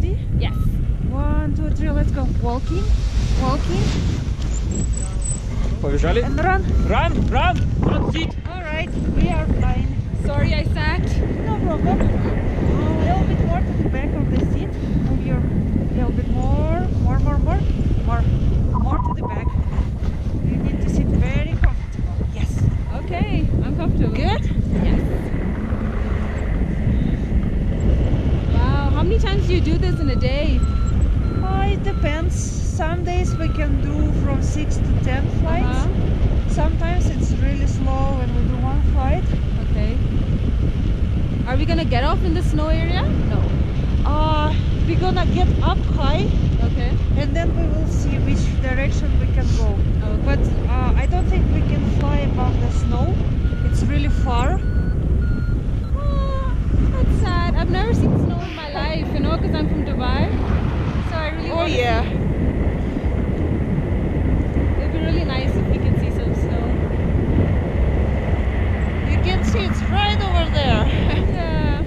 ready? Yes. 1, 2, 3, let's go. Walking, walking, Побежали? and run. Run, run, don't sit. Alright, we are flying. Sorry I sat. No problem. A little bit more to the back of the seat. Move your little bit more to the back. You need to sit very comfortable. Yes. Okay, I'm comfortable. Good? Yes. Wow, how many times do you do this in a day? It depends. Some days we can do from 6 to 10 flights. Sometimes it's really slow when we do one flight. Okay. Are we gonna get off in the snow area? No. We're gonna get up high Okay. and then we will see which direction we can go. Okay. But I don't think we can fly above the snow. It's really far. Oh, that's sad. I've never seen snow in my life, you know, because I'm from Dubai. So I really want to yeah. see. It'd be really nice if we could see some snow. You can see it's right over there. Yeah.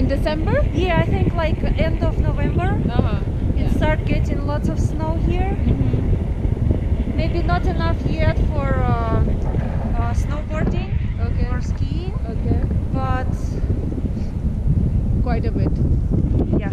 December? Yeah, I think like end of November. Uh-huh. It start getting lots of snow here. Maybe not enough yet for snowboarding Okay. or skiing, Okay. but Quite a bit. yeah.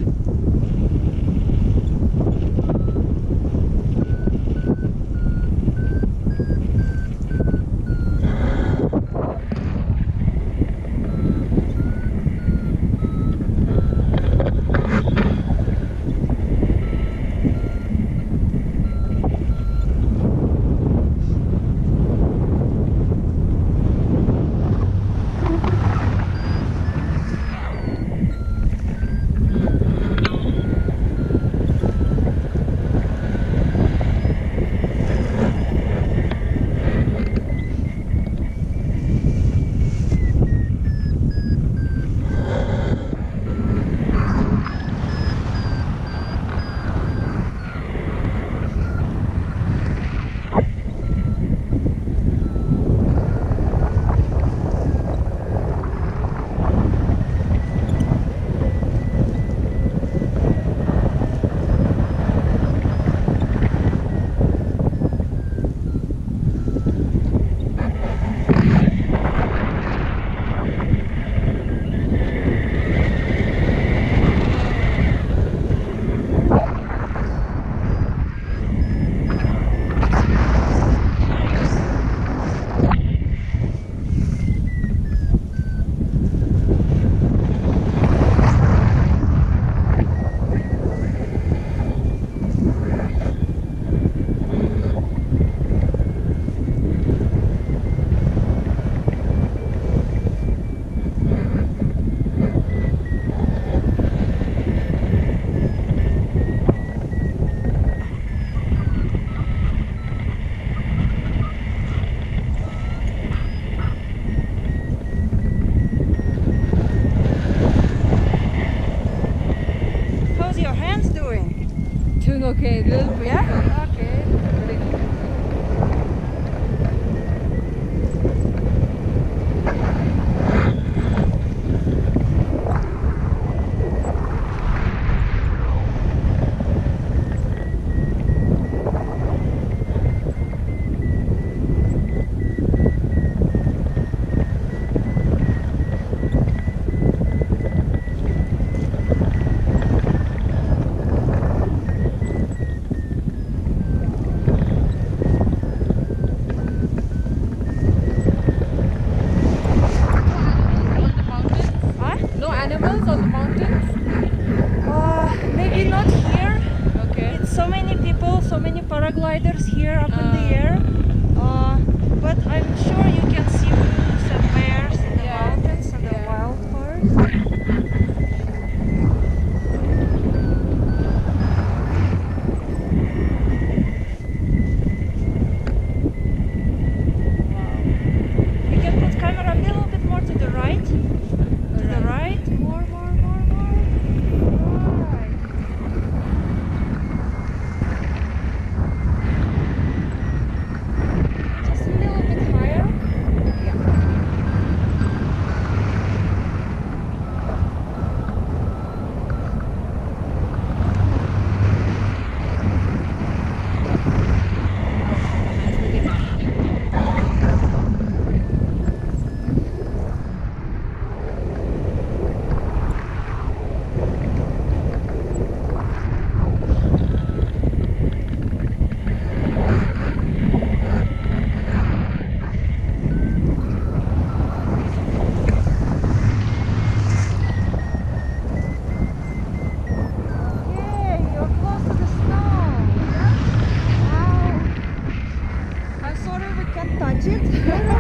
How's your hands doing? Doing okay. Little bit. Yeah? Okay. Huh? No animals on the mountains? Maybe not here. Okay. It's so many people, so many paragliders here up in the air. But I'm sure you can see wolves and bears in the mountains and the wild part. You can put camera a little bit more to the right. To the right. More. Right. Just a little bit higher. Yay, you're close to the snow. Wow. I'm sorry we can't touch it.